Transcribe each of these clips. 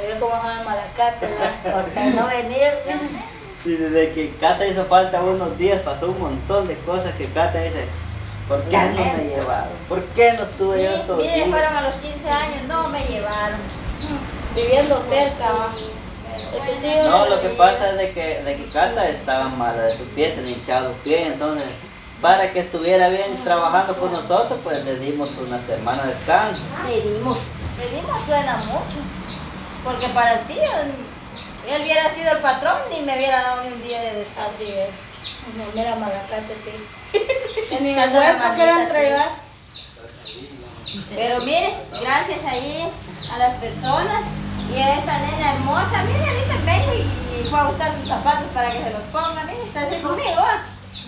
ve cómo se llama la Cata, por no venir. Sí, desde que Cata hizo falta unos días, pasó un montón de cosas que Cata dice, ¿por qué no me llevaron? ¿Por qué no estuve yo estos días? Mire, fueron a los 15 años, no me llevaron. Viviendo cerca, no, lo que pasa es de que Cata estaba mala de su pie, tenía hinchado los pies, entonces para que estuviera bien trabajando con nosotros, pues le dimos una semana de descanso. Le dimos suena mucho, porque para el tío, él hubiera sido el patrón ni me hubiera dado ni un día de descanso. No, mira Malacate, sí. Ni el cuerpo quiero entregar. Pero mire, gracias ahí a las personas y a esta nena hermosa, mire, ahorita vengo y fue a buscar sus zapatos para que se los ponga, mire, está así conmigo, ¿ah?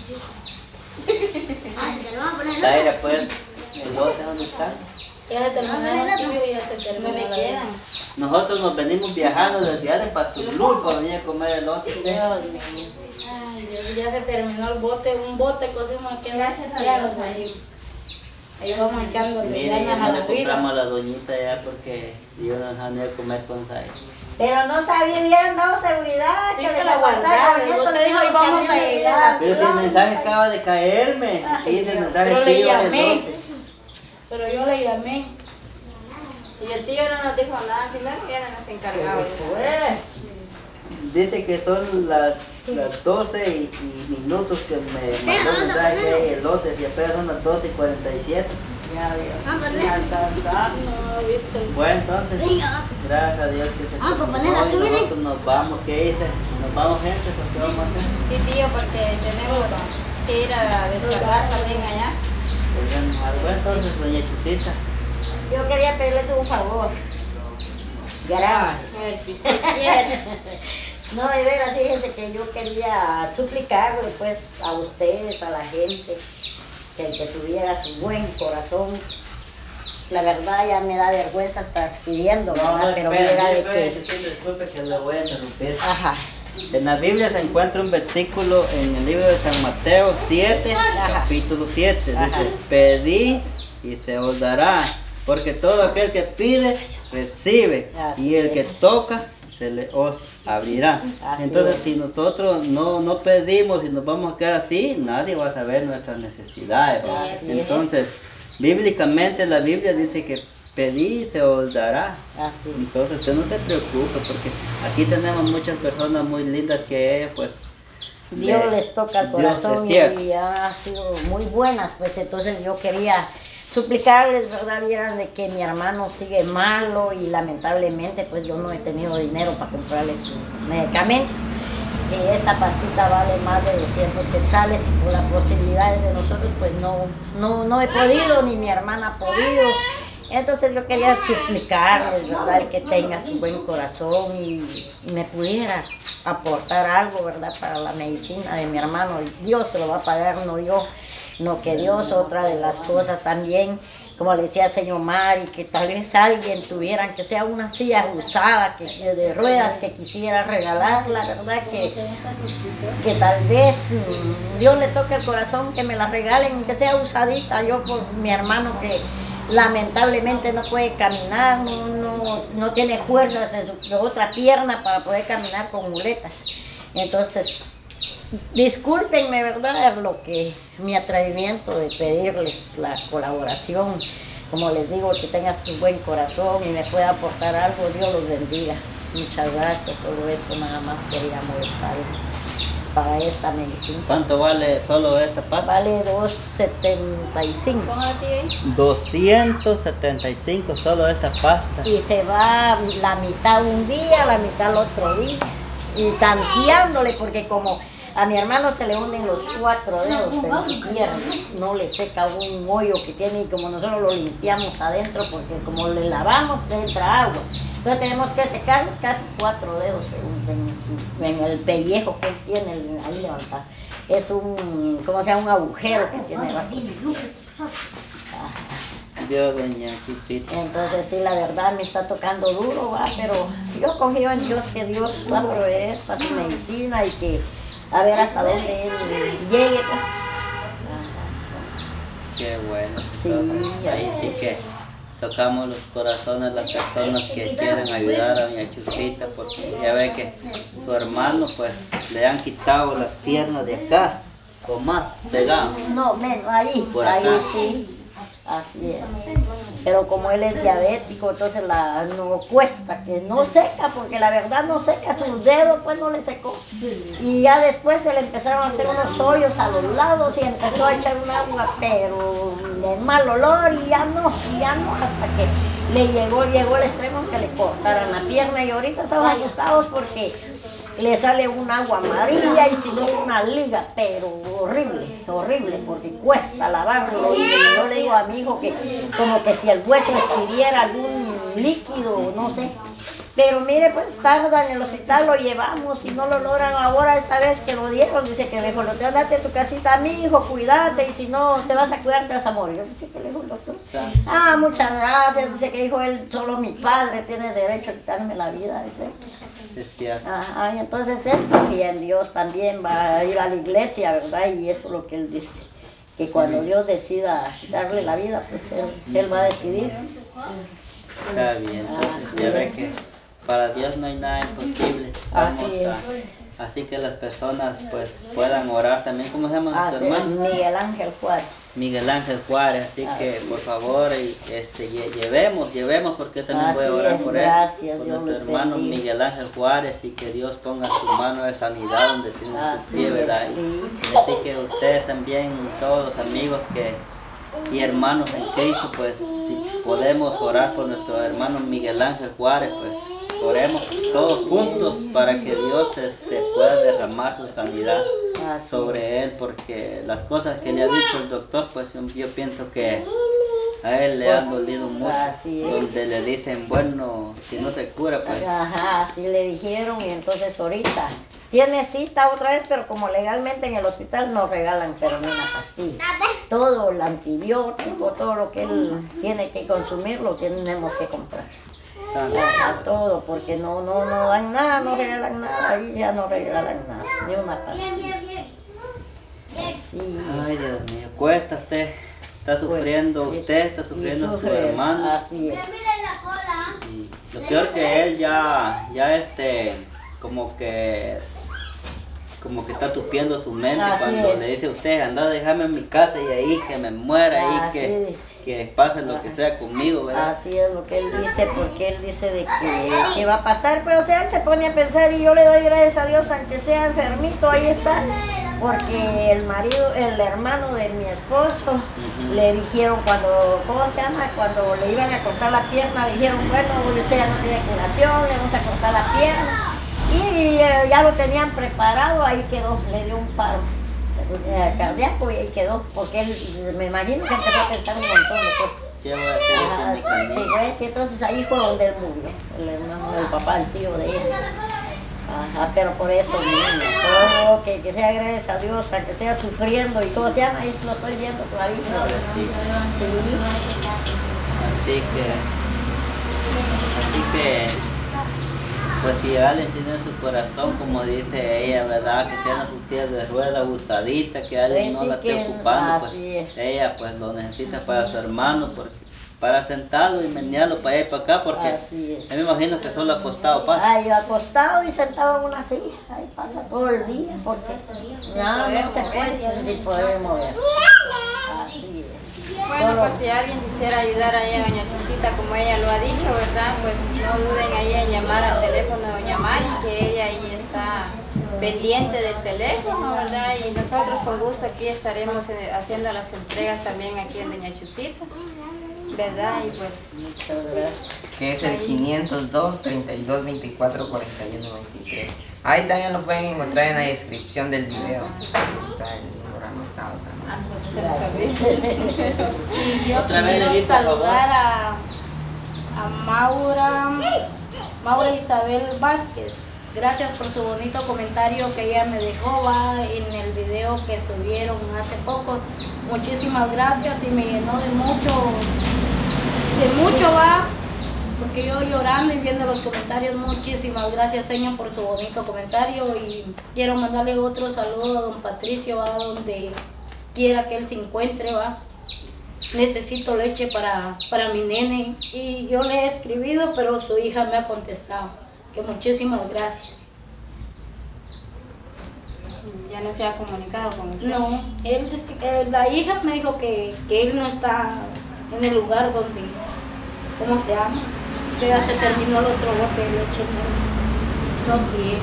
Zaira, pues, el lote, ¿dónde está? Ya se terminó el tío y ya se terminó. No me quedan. Nosotros nos venimos viajando desde allá de Patulú para venir a comer el lote. Ay, Dios, ya se terminó el bote, un bote cocimos aquí en Gracias a Dios, ahí vamos echándole Mire, ganas no a le la vida. compramos a la doñita ya porque yo no dejaba de comer con Zaira. Pero no sabía, hubieran dado seguridad, Sí, que que les la aguantaron. guardaron, Eso usted le dijo, dijo, "Y vamos a llegar". Pero si el mensaje acaba de caerme, sí, el mensaje Pero le tío del llamé, lote. pero yo le llamé. Y el tío no nos dijo nada, si no lo hubieran nos encargado. Dice que son las 12 y minutos que me mandó un mensaje el lote, y apenas son las 12:47. Ya veo. No, viste. Bueno, entonces, gracias a Dios que se terminó y nosotros nos vamos. ¿Qué dice? Nos vamos, gente, ¿por qué vamos a hacer? Sí, tío, porque tenemos que ir a descargar también allá. Pues, algo entonces, doña Chusita. Yo quería pedirles un favor. Gracias. A ver, si usted quiere. No, de veras, fíjense que yo quería suplicarle pues a ustedes, a la gente, que el que tuviera su buen corazón. La verdad ya me da vergüenza estar pidiendo, ¿verdad? Pero mira de que... Disculpe que le voy a interrumpir. Ajá. En la Biblia se encuentra un versículo en el libro de San Mateo 7, capítulo 7. Ajá. Dice, pedid y se os dará, porque todo aquel que pide, recibe, Así y el es. que toca, se le os abrirá. Así Entonces, es. si nosotros no pedimos y nos vamos a quedar así, nadie va a saber nuestras necesidades. Así es. Entonces, bíblicamente la Biblia dice que pedí y se os dará. Así. Entonces usted no se preocupe porque aquí tenemos muchas personas muy lindas que pues Dios les toca el corazón Dios es y han sido muy buenas, pues entonces yo quería suplicarles, ¿verdad? Vieran de que mi hermano sigue malo y lamentablemente pues yo no he tenido dinero para comprarle su medicamento. Que esta pastita vale más de 200 quetzales y por las posibilidades de nosotros pues no he podido, ni mi hermana ha podido. Entonces yo quería suplicarles, ¿verdad? El que tenga su buen corazón y me pudiera aportar algo, ¿verdad? Para la medicina de mi hermano. Dios se lo va a pagar, no yo, no que Dios. Otra de las cosas también, como le decía el señor Mari, que tal vez alguien tuviera, que sea una silla usada, de ruedas, que quisiera regalarla, ¿verdad? Que tal vez Dios le toque el corazón, que me la regalen, que sea usadita. Yo por mi hermano que lamentablemente no puede caminar, no tiene fuerzas en su otra pierna para poder caminar con muletas. Entonces, discúlpenme, ¿verdad? Mi atrevimiento de pedirles la colaboración. Como les digo, que tengas tu buen corazón y me pueda aportar algo, Dios los bendiga. Muchas gracias, solo eso nada más quería molestarles para esta medicina. ¿cuánto vale solo esta pasta? Vale 2.75. Póngala, tío, ahí. 275 solo esta pasta. Y se va la mitad un día, la mitad el otro día. Y tanteándole, porque como a mi hermano se le hunden los 4 dedos en su pierna, no le seca un hoyo que tiene y como nosotros lo limpiamos adentro, porque como le lavamos entra agua. Entonces tenemos que secar casi 4 dedos en el pellejo que él tiene ahí levantado. Es un agujero que tiene abajo. Dios, doña Chusita. Entonces sí, la verdad me está tocando duro, ¿va? Pero yo confío en Dios, que Dios va a proveer para su medicina y que a ver hasta dónde él llegue. Qué bueno. Sí, Entonces, ahí sí que tocamos los corazones de las personas que quieren ayudar a doña Chusita, porque ya ve que su hermano pues le han quitado las piernas de acá, o más pegado. No, menos, ahí, Por ahí acá. sí. Así es. Pero como él es diabético, entonces no cuesta, que no seca, porque la verdad no seca, sus dedos pues no le secó. Y ya después se le empezaron a hacer unos hoyos a los lados y empezó a echar un agua, pero de mal olor y ya no, hasta que llegó el extremo que le cortaran la pierna y ahorita estamos asustados porque le sale un agua amarilla y si no una liga, pero horrible, porque cuesta lavarlo. Y yo le digo a mi hijo que como que si el hueso expidiera algún líquido, no sé. Pero mire, pues tarda en el hospital, lo llevamos y no lo logran ahora. Esta vez que lo dieron, dice que mejor te andate a tu casita, mi hijo, cuídate y si no te vas a cuidar te vas a morir. Dice que le dijo el doctor. Muchas gracias, dice que dijo él, solo mi padre tiene derecho a quitarme la vida, dice. Es cierto. Y entonces él confía en Dios también, va a ir a la iglesia, ¿verdad? Y eso es lo que él dice, que cuando Dios decida darle la vida, pues él va a decidir. Está bien, entonces ya ve que para Dios no hay nada imposible. Así que las personas pues puedan orar también. ¿Cómo se llama su hermano? Miguel Ángel Juárez. Miguel Ángel Juárez, así que por favor llevemos porque yo también voy a orar por él, por nuestro hermano Miguel Ángel Juárez, y que Dios ponga su mano de sanidad donde tiene su pie, ¿verdad? Así que ustedes también, todos los amigos y hermanos en Cristo, pues si podemos orar por nuestro hermano Miguel Ángel Juárez, pues oremos todos juntos para que Dios pueda derramar su sanidad sobre él, porque las cosas que le ha dicho el doctor, pues yo pienso que a él le han dolido mucho, donde le dicen, bueno, si no se cura, pues... Así le dijeron, y entonces ahorita tiene cita otra vez, pero como legalmente en el hospital no regalan pero ni una pastilla. Todo el antibiótico, todo lo que él tiene que consumir, lo tenemos que comprar. Todo, porque no dan nada, no regalan nada, ahí ya no regalan nada, ni una pastilla. Ay, Dios mío, cuesta usted, está sufriendo usted, está sufriendo su hermano. Así es. Y lo peor que él ya como que está tupiendo su mente cuando le dice a usted, anda, déjame en mi casa y ahí que me muera, ahí que pase lo que sea conmigo, ¿verdad? Así es lo que él dice, porque él dice de que va a pasar, pero o sea, él se pone a pensar y yo le doy gracias a Dios, aunque sea enfermito, ahí está, porque el hermano de mi esposo, le dijeron cuando le iban a cortar la pierna, dijeron, bueno, usted ya no tiene curación, le vamos a cortar la pierna. Y ya lo tenían preparado, ahí quedó, le dio un paro cardíaco y ahí quedó, porque él, me imagino que empezó a pensar un montón de cosas. ¿Qué voy a hacer en mi camino? Entonces ahí fue donde él murió, el hermano, el papá, el tío de él. Pero por eso mismo, que sea gracias a Dios, a que sea sufriendo y todo, ya ahí lo estoy viendo clarísimo. Así que pues si alguien tiene en su corazón, como dice ella, ¿verdad? Que tiene sus pies de rueda usadita, que alguien no la esté ocupando, pues ella pues lo necesita para su hermano, para sentarlo y menearlo para allá y para acá, porque yo me imagino que solo acostado pasa. Yo acostado y sentado en una silla, ahí pasa todo el día, porque no se puede sin poder mover. Así es. Bueno, pues si alguien quisiera ayudar ahí a doña Chusita, como ella lo ha dicho, ¿verdad? Pues no duden ahí en llamar al teléfono de doña Mari, que ella ahí está pendiente del teléfono, ¿verdad? Y nosotros con gusto aquí estaremos haciendo las entregas también aquí en doña Chusita, ¿verdad? Y pues... Muchas gracias. Que es el 502 32 24 41 23. Ahí también lo pueden encontrar en la descripción del video. Ahí está el número anotado también. Y yo quiero saludar a Maura Isabel Vázquez. Gracias por su bonito comentario que ella me dejó en el video que subieron hace poco. Muchísimas gracias y me llenó de mucho porque yo llorando y viendo los comentarios. Muchísimas gracias, señor, por su bonito comentario, y quiero mandarle otro saludo a don Patricio, donde quiera que él se encuentre, necesito leche para mi nene. Y yo le he escribido, pero su hija me ha contestado que muchísimas gracias. Ya no se ha comunicado con usted. No, la hija me dijo que él no está en el lugar donde, ¿cómo se llama? Que ya se terminó el otro bote de leche, no quiere.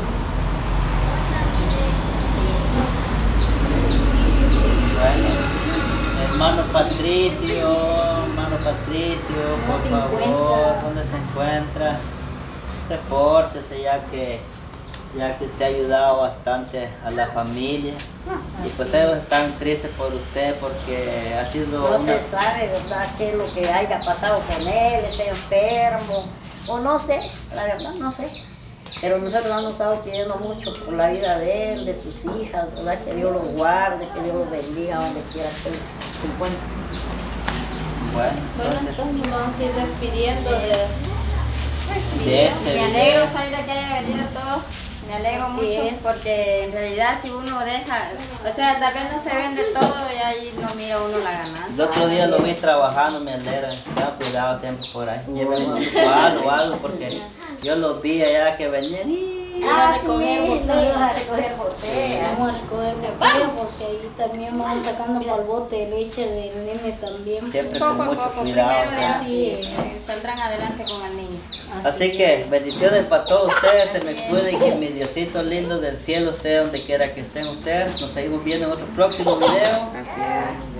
Bueno, hermano Patricio, por se favor, encuentra? ¿dónde se encuentra? Repórtese ya que usted ha ayudado bastante a la familia. Y pues ellos están tristes por usted porque ha sido No se sabe, ¿verdad?, qué es lo que haya pasado con él, está enfermo, o no sé, la verdad no sé. Pero nosotros hemos estado pidiendo mucho por la vida de él, de sus hijas, ¿verdad? Que Dios los guarde, que Dios los bendiga donde quiera que se encuentre. Bueno, Bueno, entonces nos vamos a ir despidiendo de este Me alegro, Zaira, que haya venido todo. Me alegro Así mucho es. porque en realidad si uno deja, o sea, tal vez no se vende todo y ahí no mira uno la ganancia. el otro día lo vi trabajando, me alegra. Tenga cuidado siempre por ahí. Llévenle su palo o algo porque yo los vi allá que venían y Ah, a recoger sí, botellas. no, a recoger botellas. Vamos a recoger botellas porque ahí también vamos sacando para el bote de leche del nene también. siempre Poco con a mucho poco, cuidado. primero de Así es. saldrán adelante con el niño. Así que bendiciones para todos ustedes, se me Así es. cuiden, que mi Diosito lindo del cielo esté donde quiera que estén ustedes. Nos seguimos viendo en otro próximo video. Así es.